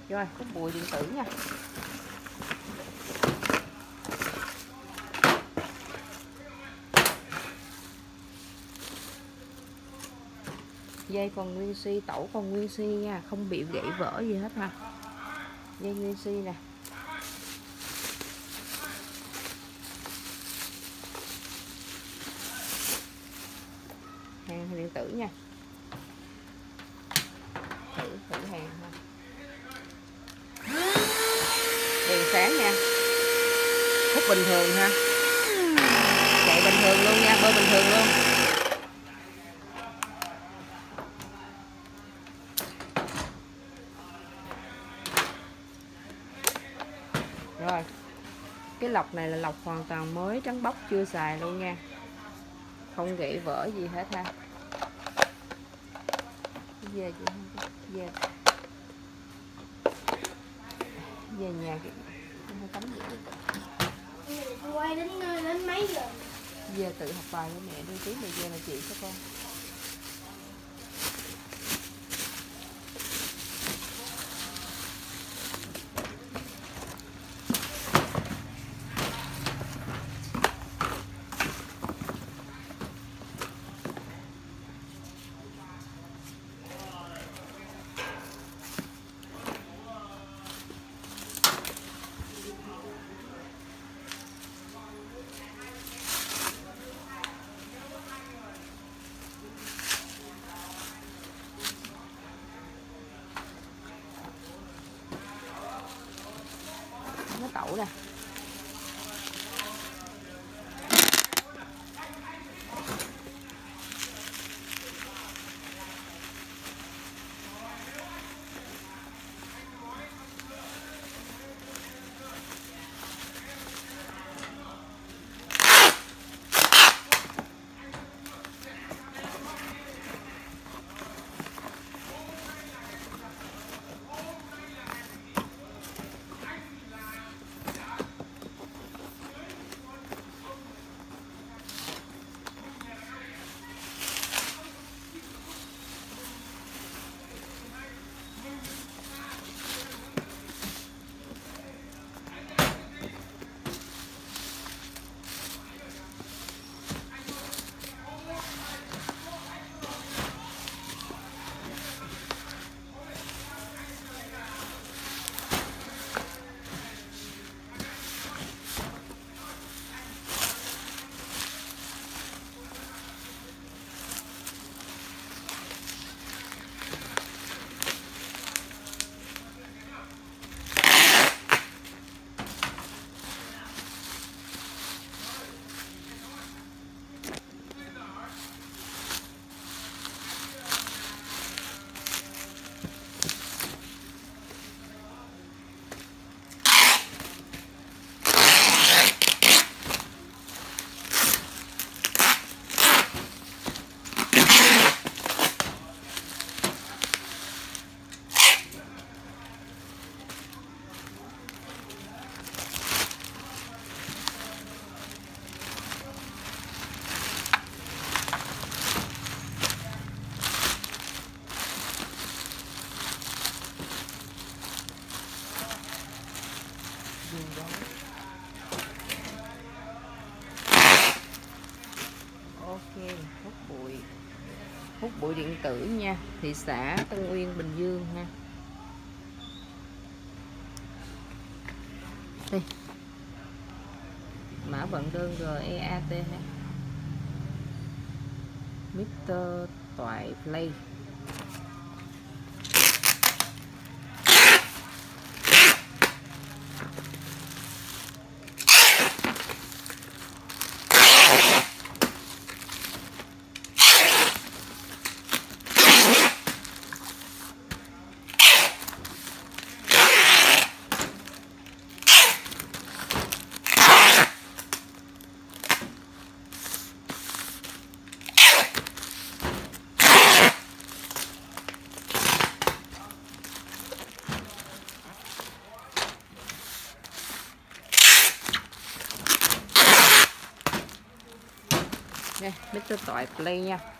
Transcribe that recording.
Rồi, hút bụi điện tử nha. Dây còn nguyên si, tẩu còn nguyên si nha, không bị gãy vỡ gì hết ha. Dây nguyên si nè. Hàng điện tử nha. Thử hàng ha. Đèn sáng nha. Hút bình thường ha. Chạy bình thường luôn nha, bơ bình thường luôn. Rồi, cái lọc này là lọc hoàn toàn mới, trắng bóc, chưa xài luôn nha, không gãy vỡ gì hết ha. Về chị về về nhà kìa, tắm quay đến mấy giờ? Về tự học bài với mẹ đi, tí này về là chị cho con. Nó tẩu nè. Ok, hút bụi điện tử nha, thị xã Tân Uyên, Bình Dương ha. Đây, mã vận đơn REAT ha. Mr. Toại Play. Đây, Mr. Toại Play nha.